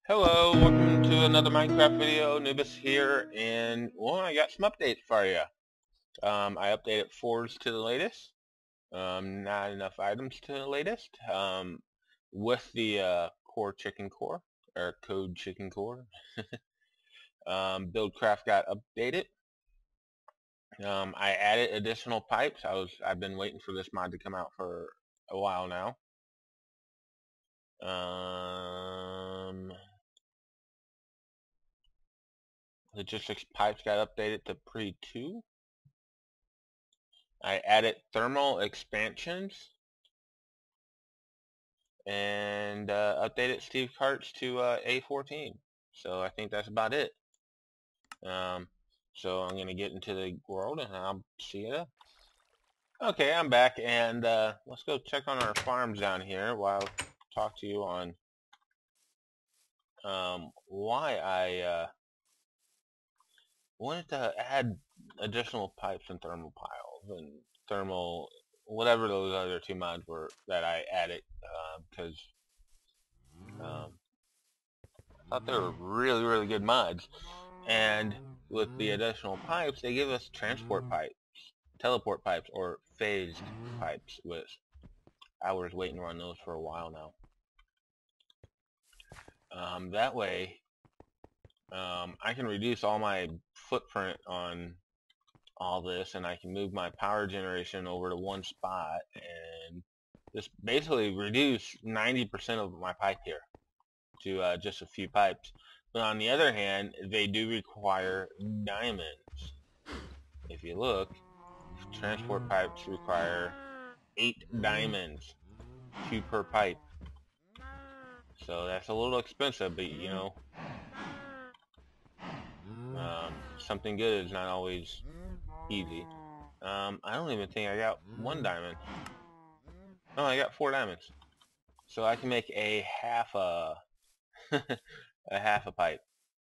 Hello, welcome to another Minecraft video. Nobues here, and well, I got some updates for you. I updated Forge to the latest. Not enough items to the latest. With the core chicken core or code chicken core. Buildcraft got updated. I added additional pipes. I've been waiting for this mod to come out for a while now. Logistics pipes got updated to pre 2. I added thermal expansions and updated Steve Carts to A14. So I think that's about it. So I'm going to get into the world and I'll see you there. Okay, I'm back, and let's go check on our farms down here while I talk to you on why I wanted to add additional pipes and thermal piles and thermal whatever those other two mods were that I added, because I thought they were really good mods. And with the additional pipes, they give us transport pipes, teleport pipes, or phased pipes, which I was waiting on those for a while now. That way, I can reduce all my footprint on all this, and I can move my power generation over to one spot and just basically reduce 90% of my pipe here to just a few pipes. But on the other hand, they do require diamonds. If you look, transport pipes require 8 diamonds, 2 per pipe. So that's a little expensive, but you know, something good is not always easy. I don't even think I got 1 diamond. No, I got 4 diamonds. So I can make a half a a half a pipe.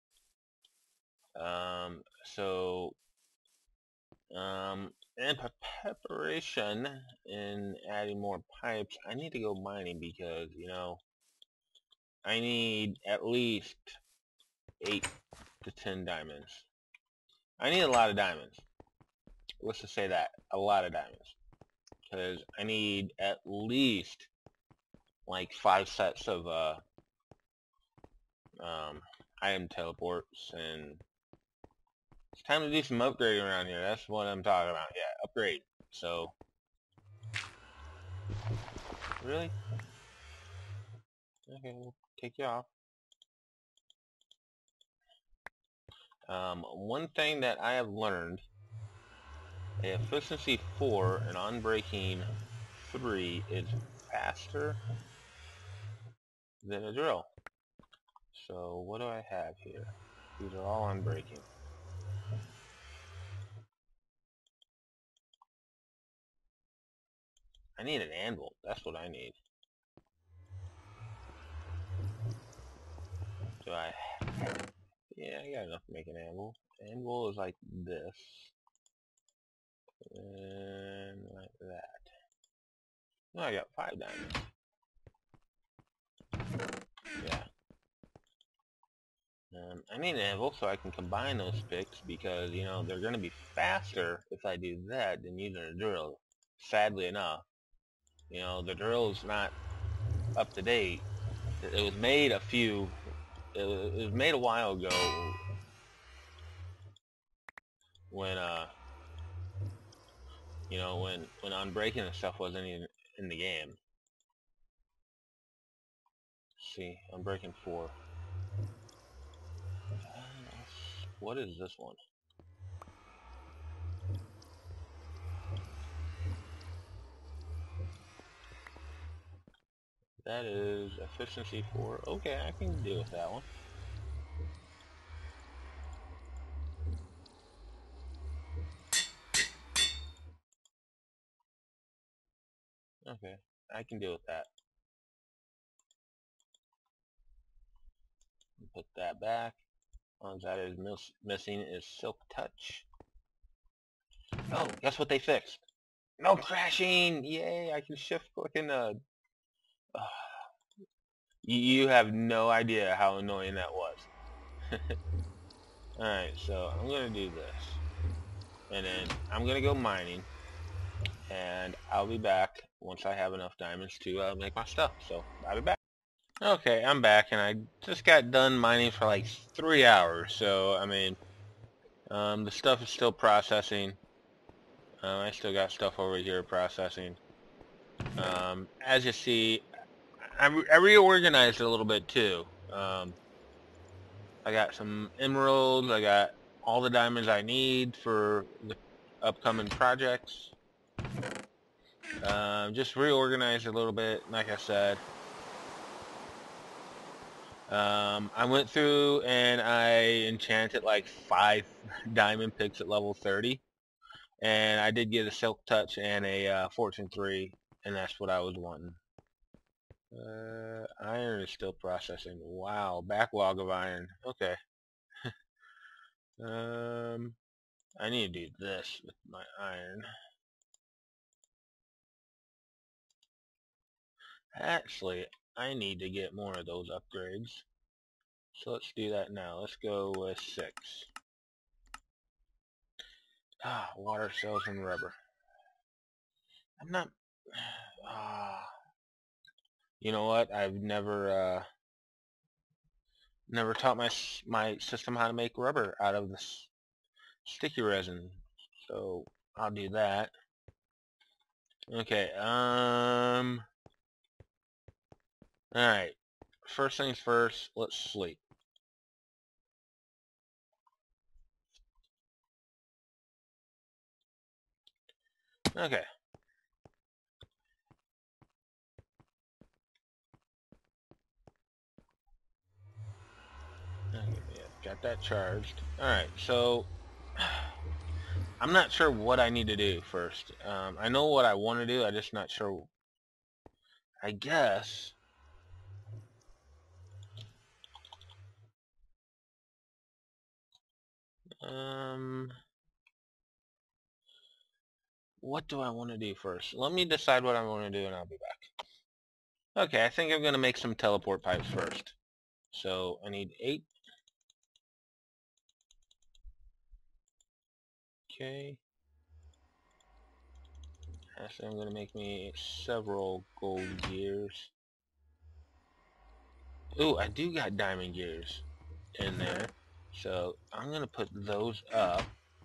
In preparation in adding more pipes, I need to go mining because, you know, I need at least 8 to 10 diamonds. I need a lot of diamonds. Let's just say that, a lot of diamonds, because I need at least like 5 sets of item teleports, and it's time to do some upgrading around here. That's what I'm talking about. Yeah, upgrade. So, really? Okay, we'll take you off. One thing that I have learned, a efficiency 4 and unbreaking 3 is faster than a drill. So what do I have here? These are all unbreaking. I need an anvil. That's what I need. So yeah, I got enough to make an anvil. Anvil is like this. And like that. No, I got 5 diamonds. Yeah. I need an anvil so I can combine those picks because, you know, they're going to be faster if I do that than using a drill. Sadly enough. You know, the drill's not up to date. It was made a while ago when, you know, when unbreaking and stuff wasn't even in the game. See, unbreaking 4. What is this one? That is efficiency 4. Okay, I can deal with that one. Okay, I can deal with that. Put that back. All that is missing is Silk Touch. Oh, guess what they fixed? No crashing! Yay! I can shift clicking You have no idea how annoying that was. Alright, so I'm going to do this. And then I'm going to go mining. And I'll be back once I have enough diamonds to make my stuff. So I'll be back. Okay, I'm back, and I just got done mining for like 3 hours. So, I mean, the stuff is still processing. I still got stuff over here processing. As you see, I reorganized a little bit too. I got some emeralds. I got all the diamonds I need for the upcoming projects. Just reorganized a little bit, like I said. I went through and I enchanted like 5 diamond picks at level 30. And I did get a Silk Touch and a Fortune 3, and that's what I was wanting. Iron is still processing. Wow, backlog of iron. Okay. I need to do this with my iron. Actually, I need to get more of those upgrades. So let's do that now. Let's go with 6. Water cells and rubber. I'm not... you know what? I've never taught my system how to make rubber out of this sticky resin. So I'll do that. Okay, alright. First things first, let's sleep. Okay. Okay, yeah, got that charged. Alright, so I'm not sure what I need to do first. I know what I want to do, I'm just not sure. I guess what do I want to do first? Let me decide what I want to do and I'll be back. Okay, I think I'm going to make some teleport pipes first. So I need 8. Okay. Actually, I'm going to make me several gold gears. Ooh, I do got diamond gears in there. So I'm going to put those up.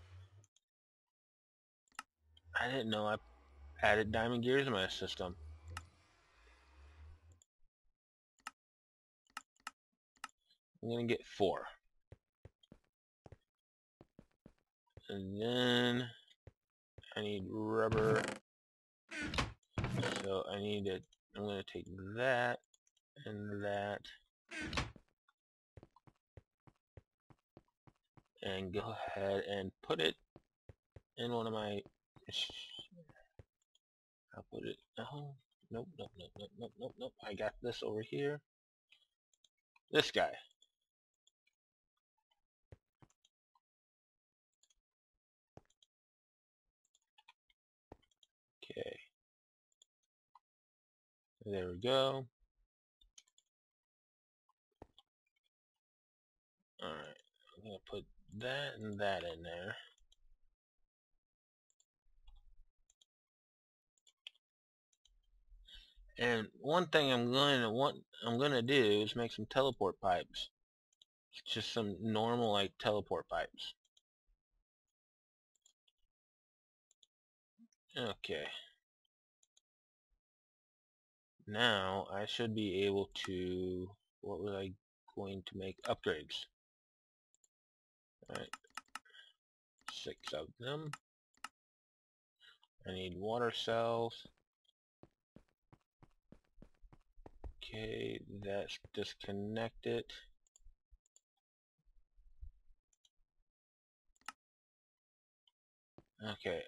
I didn't know I added diamond gears in my system. I'm going to get 4. And then I need rubber. So I'm going to take that and that. And go ahead and put it in one of my... I'll put it... Oh, nope, nope, nope, nope, nope, nope, nope. I got this over here. This guy. Okay. There we go. Alright. I'm going to put that and that in there. And one thing I'm going to do is make some teleport pipes. Just some normal like teleport pipes. Okay. Now I should be able to... What was I going to make? Upgrades. Alright. 6 of them. I need water cells. Okay, that's disconnected. Okay,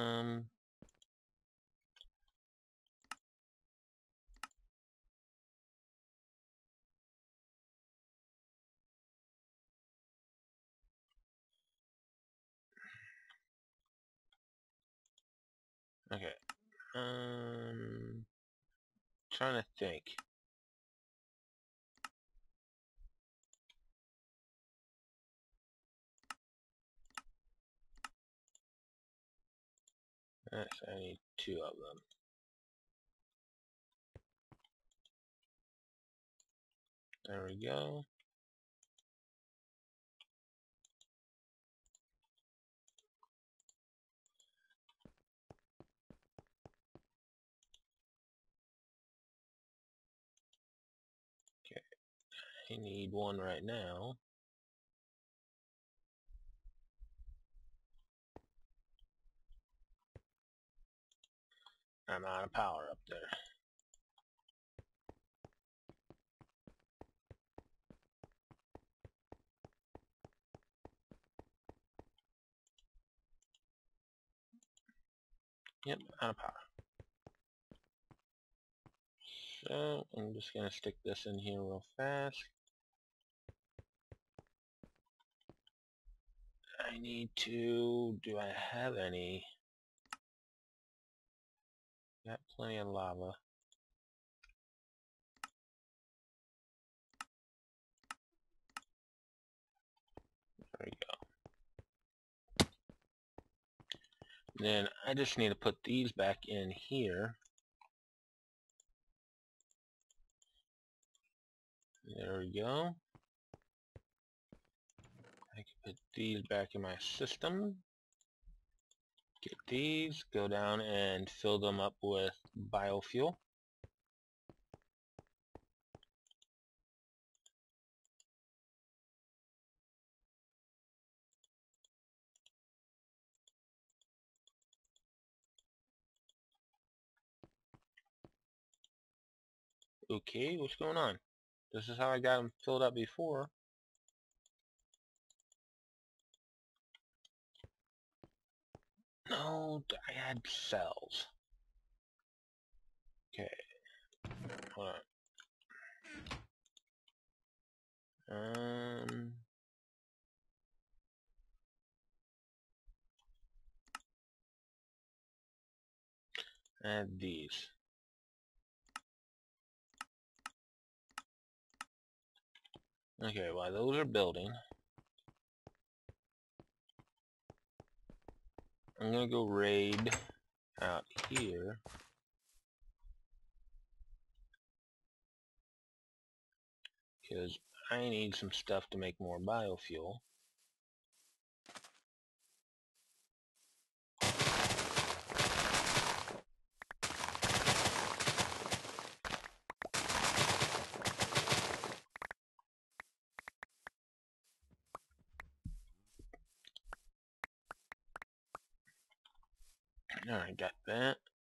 okay, trying to think. Alright, so I need 2 of them. There we go. Okay, I need 1 right now. I'm out of power up there. Yep, out of power. So I'm just gonna stick this in here real fast. I need to, do I have any? Got plenty of lava. There we go. Then I just need to put these back in here. There we go. I can put these back in my system. Get these, go down and fill them up with biofuel. Okay, what's going on? This is how I got them filled up before. No, I had cells. Okay, hold on. Add these. Okay, while those are building, I'm gonna go raid out here. Because I need some stuff to make more biofuel. Alright, got that.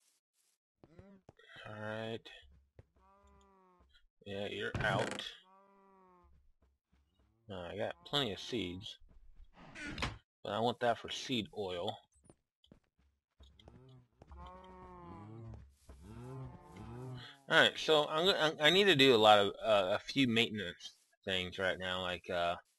Alright. Yeah, you're out. I got plenty of seeds. But I want that for seed oil. Alright, so I need to do a lot of a few maintenance things right now, like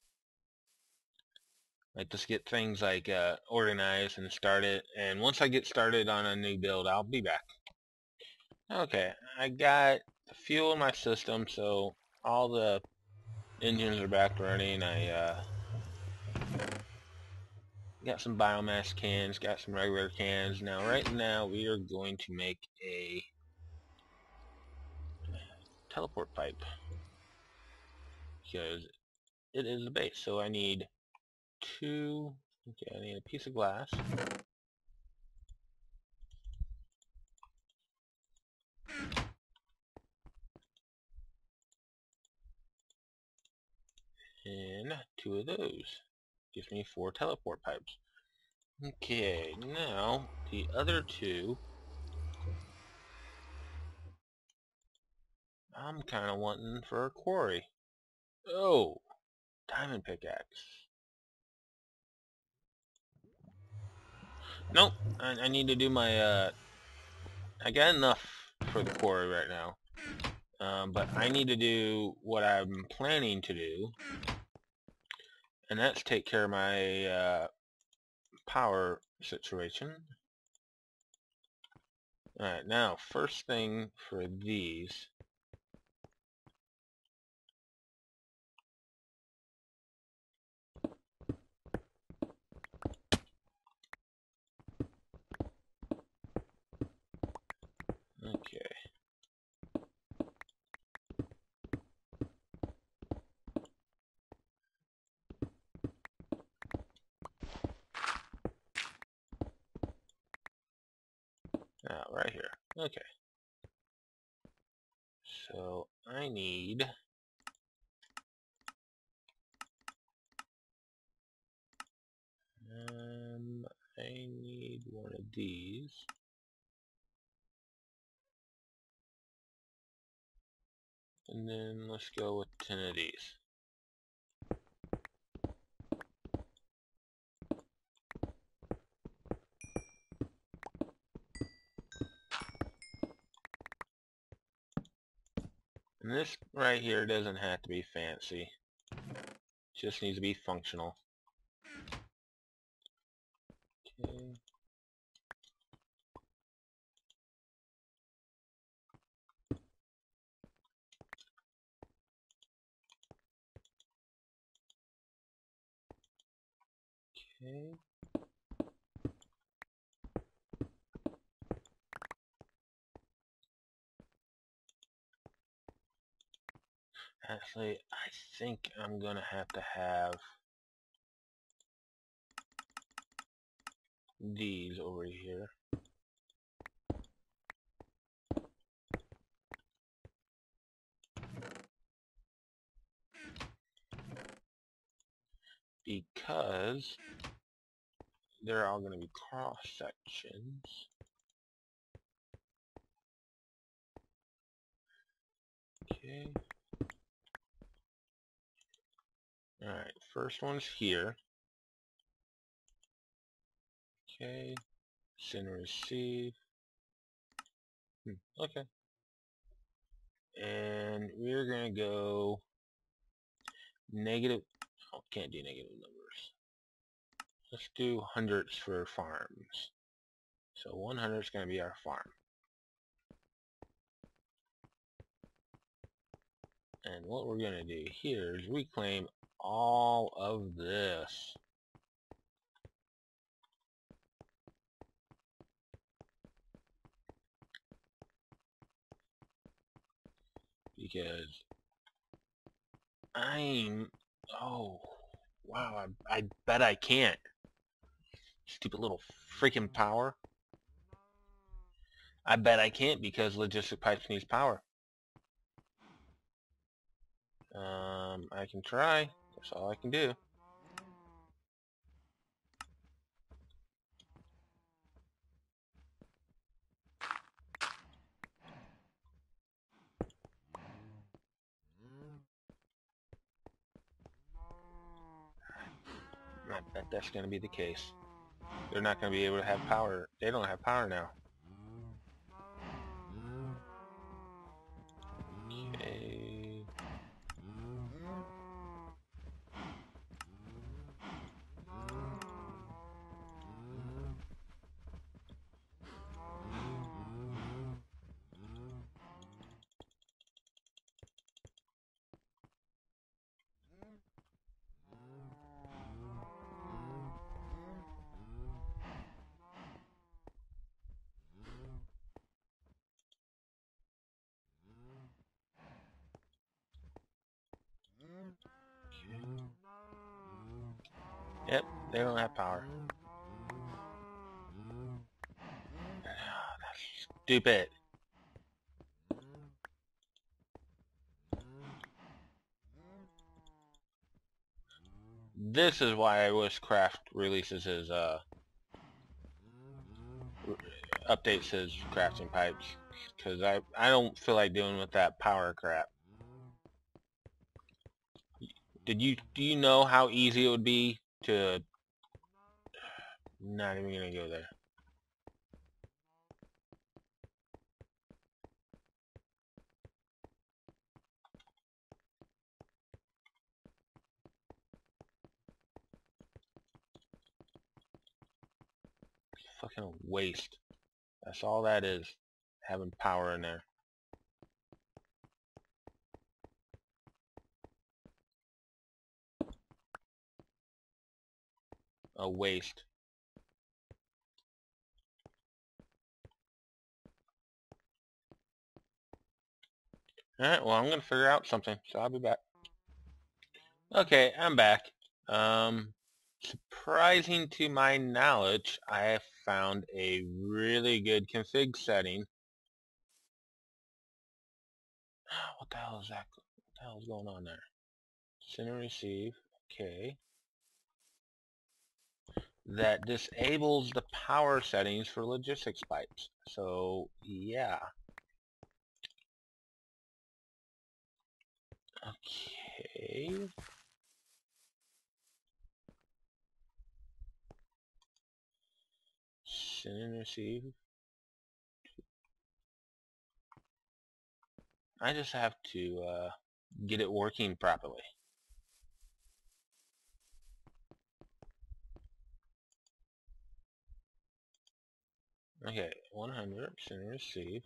just get things like organized and started. And once I get started on a new build, I'll be back. Okay, I got the fuel in my system, so all the engines are back running. I got some biomass cans, got some regular cans. Now, right now, we are going to make a teleport pipe because it is the base. So I need 2. Okay, I need a piece of glass. And 2 of those. Gives me 4 teleport pipes. Okay, now the other 2, I'm kind of wanting for a quarry. Oh, diamond pickaxe. Nope, I need to do my, I got enough for the quarry right now. But I need to do what I'm planning to do, and that's take care of my power situation. Alright, now first thing for these, right here. Okay. So I need one of these. And then let's go with 10 of these. And this right here doesn't have to be fancy. Just needs to be functional. Okay. Okay. Actually, I think I'm gonna have to have these over here. Because they're all gonna be cross sections. Okay. Alright, first one's here. Okay. Send and receive. Okay. And we're gonna go negative. Oh, can't do negative numbers. Let's do hundreds for farms. So 100 is gonna be our farm. And what we're gonna do here is reclaim all of this. Because oh, wow, I bet I can't. Stupid little freaking power. I bet I can't because logistic pipes needs power. I can try. That's all I can do. I bet that's going to be the case. They're not going to be able to have power. They don't have power now. Okay. Yep, they don't have power. That's stupid. This is why Mystcraft releases his updates his crafting pipes, because I don't feel like dealing with that power crap. Do you know how easy it would be to? Not even gonna go there. Fucking waste. That's all that is. Having power in there. A waste. Alright, well, I'm gonna figure out something, so I'll be back. Okay, I'm back. surprising to my knowledge, I have found a really good config setting. What the hell is that? What the hell is going on there? Send and receive. Okay. That disables the power settings for logistics pipes. So, yeah. Okay. Send and receive. I just have to get it working properly. Okay, 100, send and receive.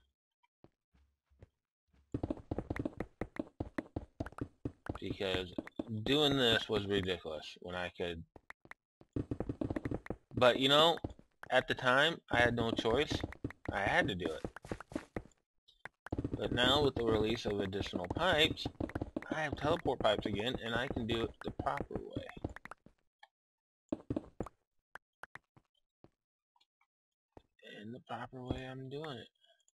Because doing this was ridiculous when I could. But you know, at the time, I had no choice. I had to do it. But now with the release of additional pipes, I have teleport pipes again, and I can do it the proper way. And the proper way I'm doing it.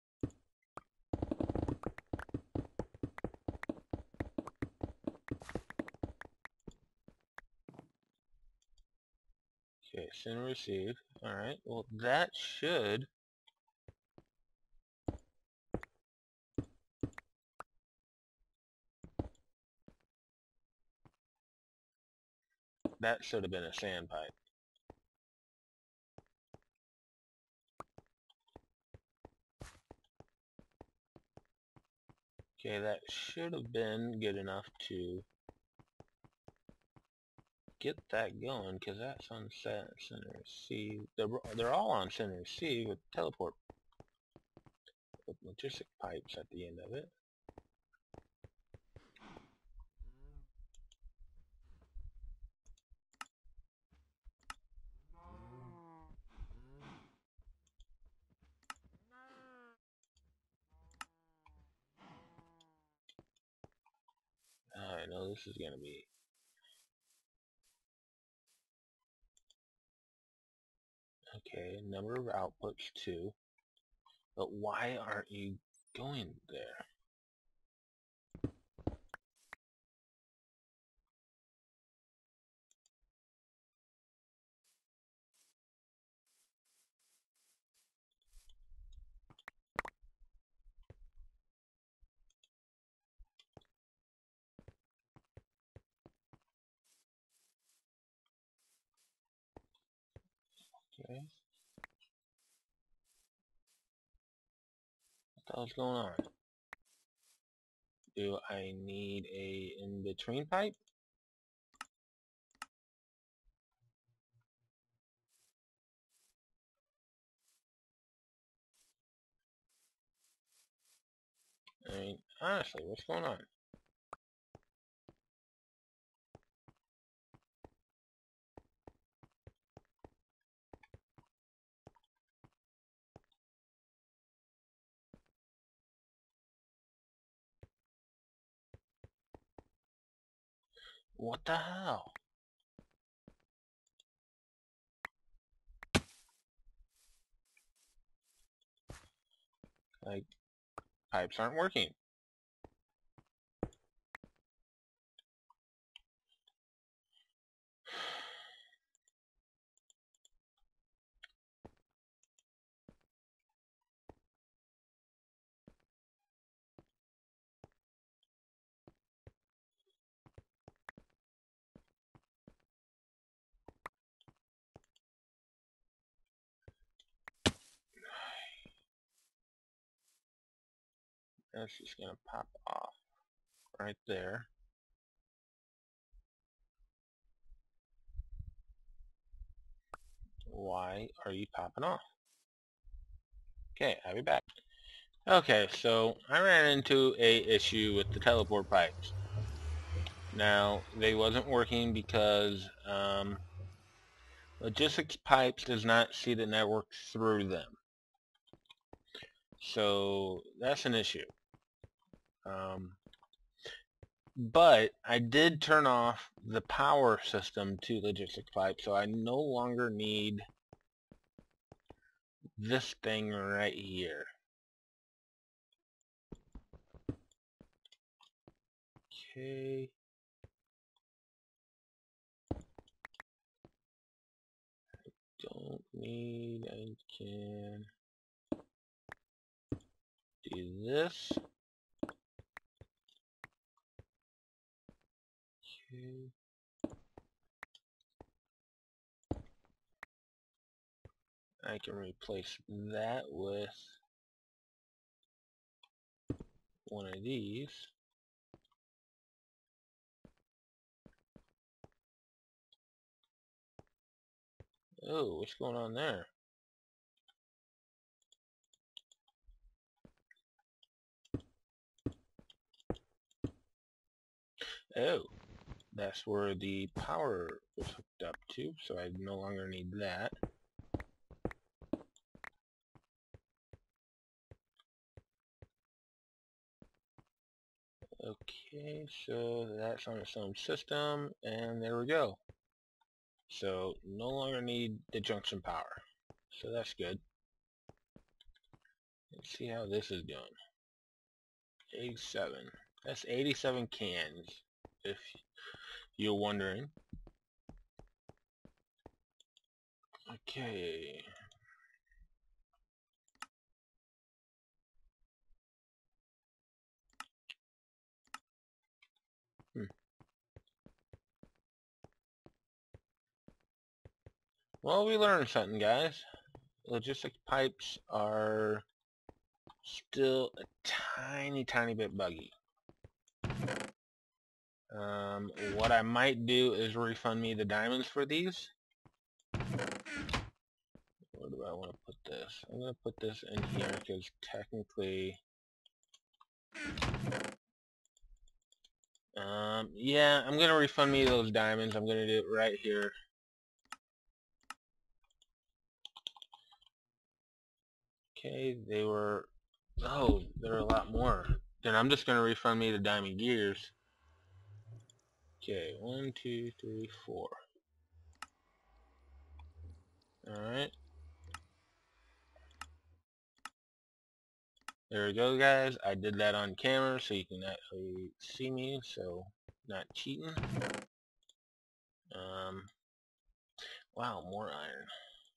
Okay, send and receive. Alright, well that should have been a sand pipe. Okay, that should have been good enough to get that going, because that's on send and receive. They're all on send and receive with teleport with logistic pipes at the end of it. I know this is gonna be okay. Number of outputs 2, but why aren't you going there? Okay, what the hell's going on? Do I need a in-between pipe? I mean, honestly, what's going on? What the hell? Like, pipes aren't working. That's just gonna pop off right there. Why are you popping off? Okay, I'll be back. Okay, so I ran into a issue with the teleport pipes. Now, they wasn't working because logistics pipes does not see the network through them. So that's an issue. But I did turn off the power system to logistics pipe, so I no longer need this thing right here. Okay. Don't need, I can do this. Okay. I can replace that with one of these. Oh, what's going on there? Oh, that's where the power was hooked up to, so I no longer need that. Okay, so that's on its own system, and there we go. So no longer need the junction power. So that's good. Let's see how this is doing. 87. That's 87 cans, if you're wondering. Okay. Well, we learned something, guys. Logistic pipes are still a tiny bit buggy. What I might do is refund me the diamonds for these. Where do I want to put this? I'm going to put this in here because technically... yeah, I'm going to refund me those diamonds. I'm going to do it right here. Okay, they were... Oh, there are a lot more. Then I'm just going to refund me the diamond gears. Okay, 1, 2, 3, 4. Alright. There we go, guys. I did that on camera so you can actually see me, so not cheating. Wow, more iron.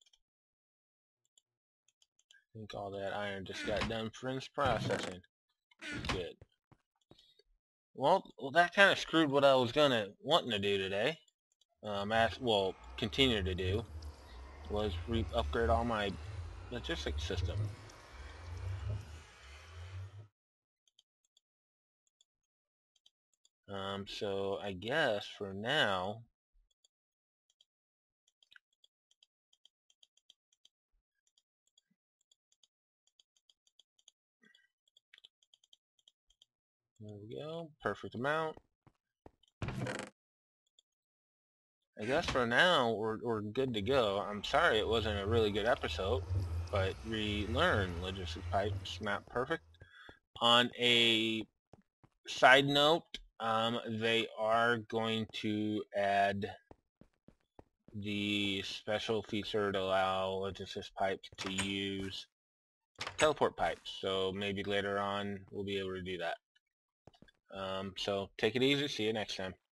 I think all that iron just got done finished processing. Good. Well, that kind of screwed what I was wanting to do today. Continue to do was upgrade all my logistics system. So I guess for now, there we go, perfect amount. I guess for now we're good to go. I'm sorry it wasn't a really good episode, but we learned logistics pipes not perfect. On a side note, they are going to add the special feature to allow logistics pipes to use teleport pipes. So maybe later on we'll be able to do that. So take it easy. See you next time.